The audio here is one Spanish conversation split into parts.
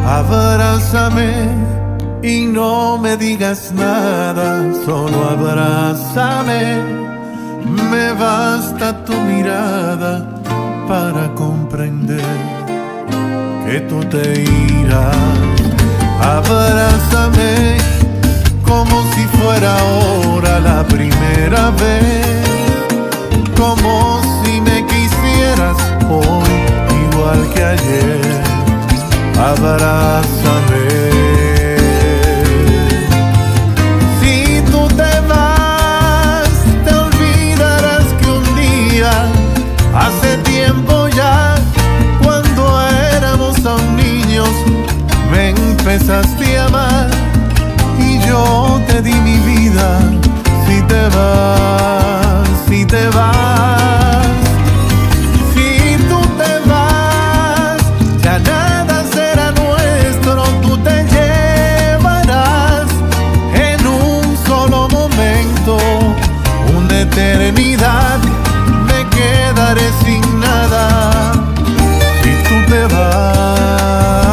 Abrázame y no me digas nada, solo abrázame. Me basta tu mirada para comprender que tú te irás. Abrázame como si fuera ahora la primera vez, como si me quisieras hoy igual que ayer. Abrázame. Si tú te vas, te olvidarás que un día, hace tiempo ya, cuando éramos aún niños, me empezaste a amar y yo te di mi vida. Si te vas, si te vas, si tú te vas, ya nada será nuestro. Tú te llevarás en un solo momento una eternidad. Me quedaré sin nada si tú te vas.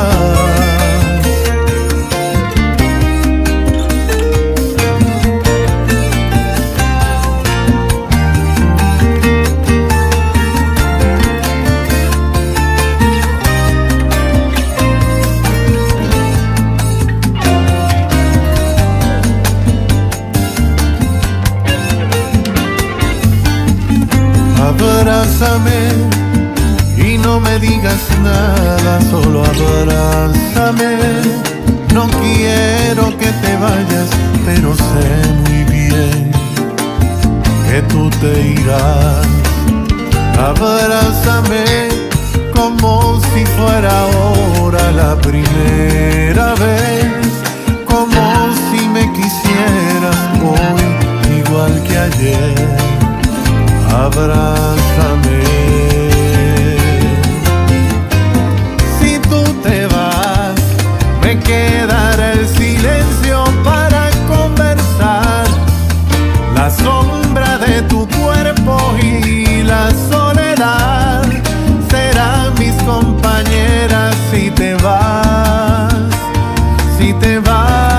Abrázame y no me digas nada, solo abrázame. No quiero que te vayas, pero sé muy bien que tú te irás. Abrázame como si fuera ahora la primera vez, como si me quisieras hoy igual que ayer. Abrázame. Si tú te vas, me quedará el silencio para conversar. La sombra de tu cuerpo y la soledad serán mis compañeras. Si te vas, si te vas.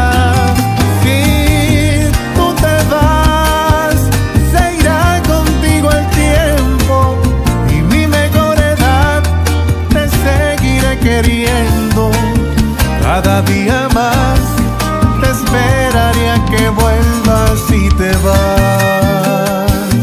Queriendo cada día más, te esperaré a que vuelvas si te vas.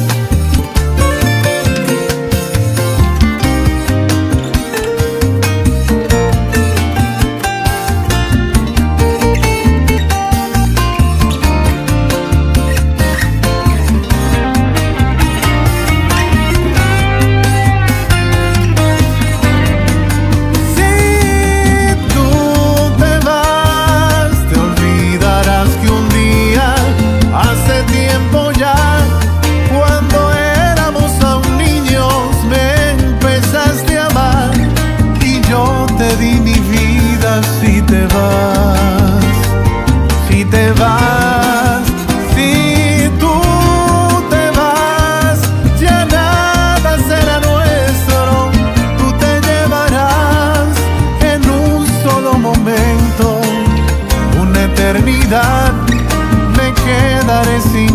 Si te vas, si te vas, si tú te vas, ya nada será nuestro. Tú te llevarás en un solo momento una eternidad. Me quedaré sin